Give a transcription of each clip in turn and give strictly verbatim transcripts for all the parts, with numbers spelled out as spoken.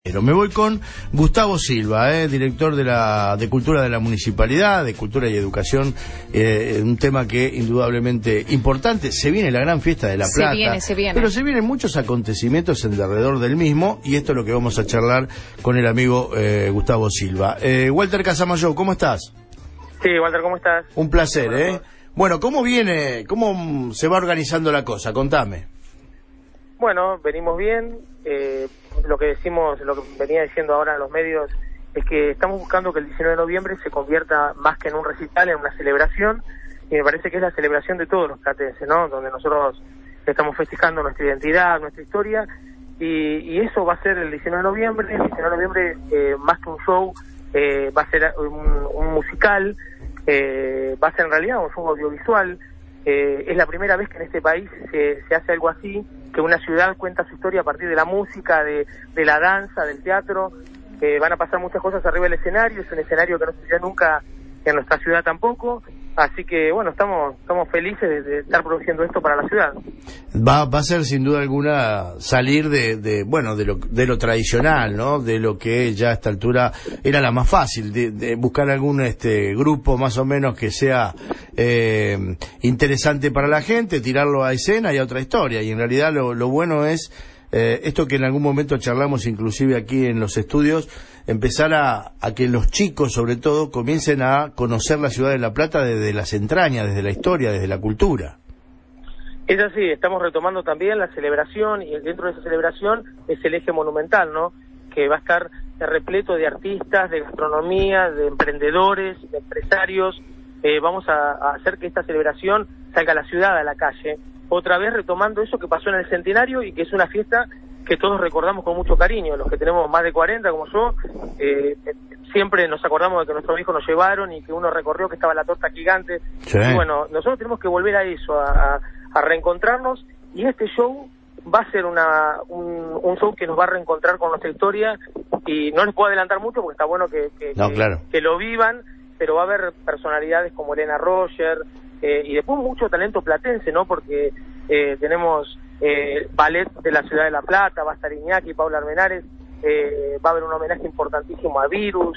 Pero me voy con Gustavo Silva, eh, director de la de Cultura de la Municipalidad, de Cultura y Educación, eh, un tema que indudablemente importante. Se viene la gran fiesta de La Plata, se viene, se viene. pero se vienen muchos acontecimientos alrededor del mismo, y esto es lo que vamos a charlar con el amigo eh, Gustavo Silva. Eh, Walter Casamayo, ¿cómo estás? Sí, Walter, ¿cómo estás? Un placer, ¿eh? Bueno, ¿cómo viene, cómo se va organizando la cosa? Contame. Bueno, venimos bien. Eh, lo que decimos, lo que venía diciendo ahora en los medios, es que estamos buscando que el diecinueve de noviembre se convierta más que en un recital, en una celebración, y me parece que es la celebración de todos los platenses, ¿no? Donde nosotros estamos festejando nuestra identidad, nuestra historia, y, y eso va a ser el diecinueve de noviembre. El diecinueve de noviembre, eh, más que un show, eh, va a ser un, un musical, eh, va a ser en realidad un show audiovisual. Eh, es la primera vez que en este país se, se hace algo así, que una ciudad cuenta su historia a partir de la música, de, de la danza, del teatro. Eh, van a pasar muchas cosas arriba del escenario, es un escenario que no sucedió nunca en nuestra ciudad tampoco, así que bueno, estamos estamos felices de, de estar produciendo esto para la ciudad. Va, va a ser sin duda alguna salir de, de bueno de lo, de lo tradicional, ¿no? De lo que ya a esta altura era la más fácil, de, de buscar algún este grupo más o menos que sea eh, interesante para la gente, tirarlo a escena y a otra historia, y en realidad lo, lo bueno es Eh, esto que en algún momento charlamos inclusive aquí en los estudios, empezar a, a que los chicos sobre todo comiencen a conocer la ciudad de La Plata desde las entrañas, desde la historia, desde la cultura. Es así, estamos retomando también la celebración, y dentro de esa celebración es el eje monumental, ¿no? Que va a estar repleto de artistas, de gastronomía, de emprendedores, de empresarios. Eh, vamos a, a hacer que esta celebración salga a la ciudad, a la calle, otra vez retomando eso que pasó en el Centenario, y que es una fiesta que todos recordamos con mucho cariño. Los que tenemos más de cuarenta, como yo, eh, siempre nos acordamos de que nuestros hijos nos llevaron y que uno recorrió, que estaba la torta gigante. Sí. Y bueno, nosotros tenemos que volver a eso, a, a reencontrarnos, y este show va a ser una un, un show que nos va a reencontrar con nuestra historia, y no les puedo adelantar mucho porque está bueno que, que, no, que, claro. que lo vivan, pero va a haber personalidades como Elena Roger, Eh, y después mucho talento platense, ¿no? Porque eh, tenemos eh, ballet de la ciudad de La Plata, va a estar Iñaki, Paula Armenares, eh, va a haber un homenaje importantísimo a Virus,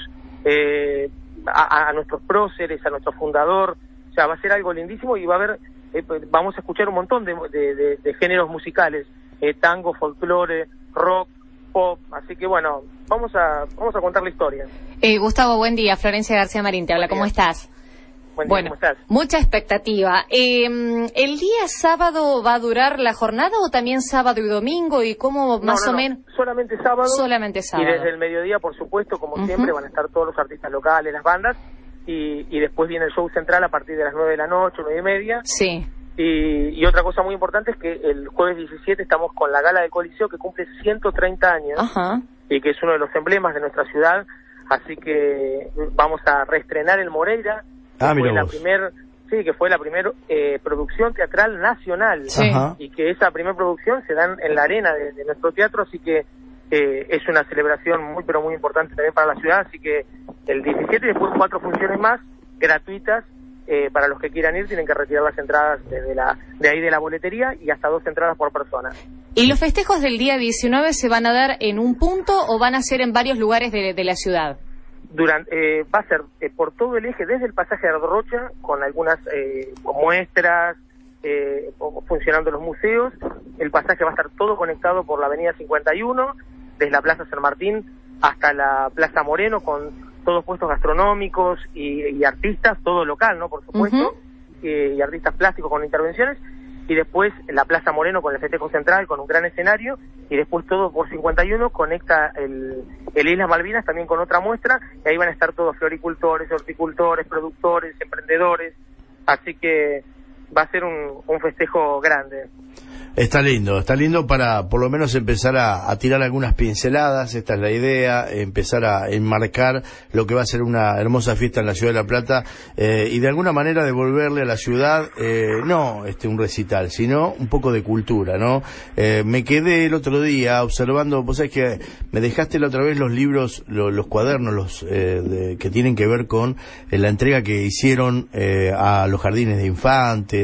eh, a, a nuestros próceres, a nuestro fundador. O sea, va a ser algo lindísimo, y va a haber, eh, vamos a escuchar un montón de, de, de, de géneros musicales, eh, tango, folclore, rock, pop, así que bueno, vamos a vamos a contar la historia. Eh, Gustavo, buen día. Florencia García Marín te habla, ¿cómo estás? Buen día, bueno, ¿cómo estás? Mucha expectativa. Eh, ¿El día sábado va a durar la jornada o también sábado y domingo? ¿Y cómo más no, no, o menos? No. Solamente sábado. Solamente sábado. Y desde el mediodía, por supuesto, como uh-huh. siempre, van a estar todos los artistas locales, las bandas, y, y después viene el show central a partir de las nueve de la noche, nueve y media. Sí. Y, y otra cosa muy importante es que el jueves diecisiete estamos con la Gala del Coliseo, que cumple ciento treinta años, uh-huh. y que es uno de los emblemas de nuestra ciudad, así que vamos a reestrenar el Moreira. Ah, fue la vos. primer, sí, que fue la primera eh, producción teatral nacional, sí. y que esa primera producción se da en la arena de, de nuestro teatro, así que eh, es una celebración muy pero muy importante también para la ciudad, así que el diecisiete, después cuatro funciones más gratuitas, eh, para los que quieran ir tienen que retirar las entradas desde la de ahí de la boletería, y hasta dos entradas por persona. ¿Y los festejos del día diecinueve se van a dar en un punto o van a ser en varios lugares de, de la ciudad? Durante, eh, va a ser eh, por todo el eje, desde el pasaje de Rocha, con algunas eh, muestras, eh, funcionando los museos. El pasaje va a estar todo conectado por la avenida cincuenta y uno, desde la Plaza San Martín hasta la Plaza Moreno, con todos puestos gastronómicos y, y artistas, todo local, ¿no? Por supuesto, uh-huh. eh, y artistas plásticos con intervenciones. Y después la Plaza Moreno con el festejo central, con un gran escenario, y después todo por cincuenta y uno conecta el, el Islas Malvinas también con otra muestra, y ahí van a estar todos floricultores, horticultores, productores, emprendedores, así que va a ser un, un festejo grande. Está lindo, está lindo para por lo menos empezar a, a tirar algunas pinceladas, esta es la idea, empezar a enmarcar lo que va a ser una hermosa fiesta en la ciudad de La Plata, eh, y de alguna manera devolverle a la ciudad, eh, no este un recital, sino un poco de cultura, ¿no? Eh, me quedé el otro día observando, vos sabés que me dejaste la otra vez los libros, los, los cuadernos, los eh, de, que tienen que ver con eh, la entrega que hicieron eh, a los jardines de infantes,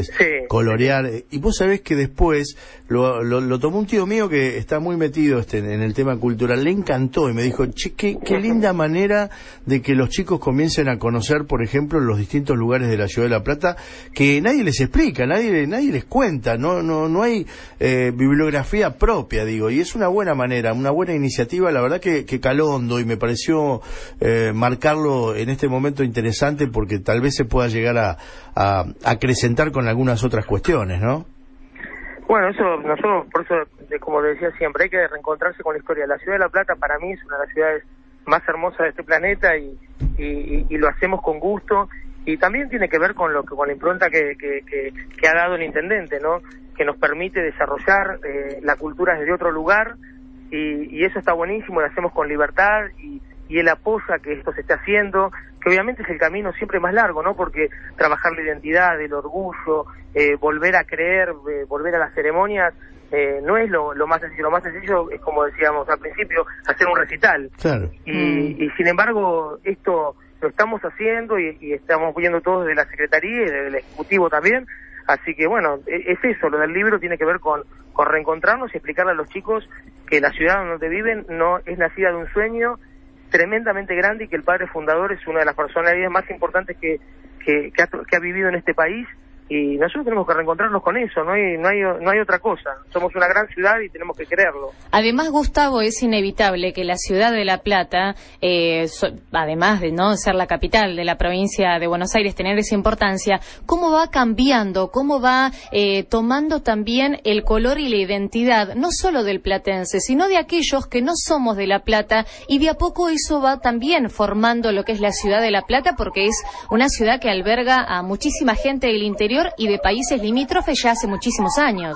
colores, sí, colorear. Y vos sabés que después lo, lo, lo tomó un tío mío que está muy metido este, en el tema cultural, le encantó y me dijo, che, qué, qué linda manera de que los chicos comiencen a conocer, por ejemplo, los distintos lugares de la Ciudad de La Plata, que nadie les explica, nadie, nadie les cuenta, no, no, no hay eh, bibliografía propia, digo, y es una buena manera, una buena iniciativa, la verdad que, que caló hondo y me pareció eh, marcarlo en este momento interesante porque tal vez se pueda llegar a, a, a acrecentar con algunas otras cuestiones, ¿no? Bueno, eso, nosotros, por eso, como decía siempre, hay que reencontrarse con la historia. La Ciudad de La Plata para mí es una de las ciudades más hermosas de este planeta y, y, y lo hacemos con gusto, y también tiene que ver con lo que con la impronta que, que, que, que ha dado el intendente, ¿no? Que nos permite desarrollar eh, la cultura desde otro lugar, y, y eso está buenísimo, lo hacemos con libertad, y, y él apoya que esto se esté haciendo, que obviamente es el camino siempre más largo, ¿no? Porque trabajar la identidad, el orgullo, eh, volver a creer, eh, volver a las ceremonias, eh, no es lo, lo más sencillo. Lo más sencillo es, como decíamos al principio, hacer un recital. Claro. Y, mm. y sin embargo, esto lo estamos haciendo y, y estamos viendo todos de la Secretaría y del Ejecutivo también. Así que bueno, es eso, lo del libro tiene que ver con, con reencontrarnos y explicarle a los chicos que la ciudad donde viven no es nacida de un sueño tremendamente grande y que el padre fundador es una de las personalidades más importantes que, que, que, ha, que ha vivido en este país, y nosotros tenemos que reencontrarnos con eso, no hay, no hay, no hay otra cosa. Somos una gran ciudad y tenemos que creerlo. Además, Gustavo, es inevitable que la ciudad de La Plata, eh, so, además de no ser la capital de la provincia de Buenos Aires, tener esa importancia, cómo va cambiando, cómo va eh, tomando también el color y la identidad, no solo del platense, sino de aquellos que no somos de La Plata, y de a poco eso va también formando lo que es la ciudad de La Plata, porque es una ciudad que alberga a muchísima gente del interior y de países limítrofes ya hace muchísimos años.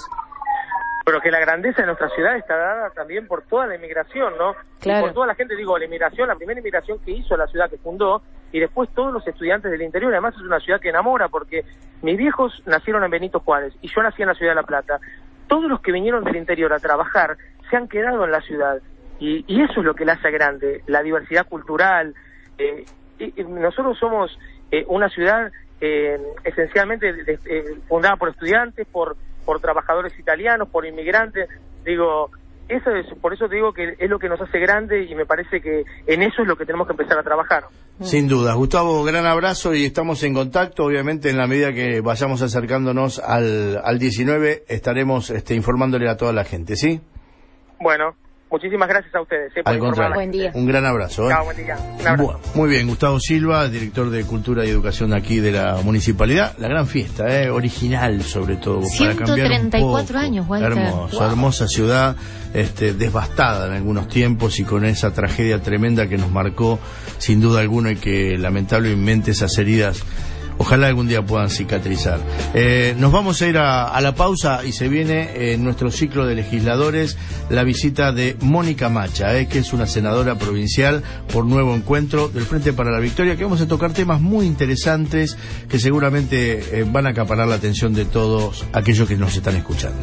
Pero que la grandeza de nuestra ciudad está dada también por toda la inmigración, ¿no? Claro. Y por toda la gente, digo, la inmigración, la primera inmigración que hizo la ciudad que fundó, y después todos los estudiantes del interior. Además es una ciudad que enamora, porque mis viejos nacieron en Benito Juárez y yo nací en la ciudad de La Plata. Todos los que vinieron del interior a trabajar se han quedado en la ciudad, y, y eso es lo que la hace grande, la diversidad cultural. Eh, y, y nosotros somos eh, una ciudad Eh, esencialmente de, de, eh, fundada por estudiantes, por por trabajadores italianos, por inmigrantes. Digo, eso es, por eso te digo que es lo que nos hace grande, y me parece que en eso es lo que tenemos que empezar a trabajar. Sin duda. Gustavo, gran abrazo y estamos en contacto. Obviamente, en la medida que vayamos acercándonos al, al diecinueve, estaremos este, informándole a toda la gente, ¿sí? Bueno, muchísimas gracias a ustedes. Eh, por Al contrario, buen día. Un gran abrazo. ¿eh? Chao, buen día. Un abrazo. Bueno, muy bien, Gustavo Silva, director de Cultura y Educación aquí de la Municipalidad. La gran fiesta, ¿eh? Original sobre todo. ciento treinta y cuatro años, Walter. Hermoso, Wow. Hermosa ciudad, este, devastada en algunos tiempos y con esa tragedia tremenda que nos marcó sin duda alguna, y que lamentablemente esas heridas ojalá algún día puedan cicatrizar. Eh, nos vamos a ir a, a la pausa y se viene en nuestro ciclo de legisladores la visita de Mónica Macha, eh, que es una senadora provincial por Nuevo Encuentro del Frente para la Victoria, que vamos a tocar temas muy interesantes que seguramente eh, van a acaparar la atención de todos aquellos que nos están escuchando.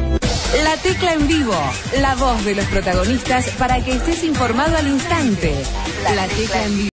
La Tecla en vivo, la voz de los protagonistas para que estés informado al instante. La Tecla en vivo.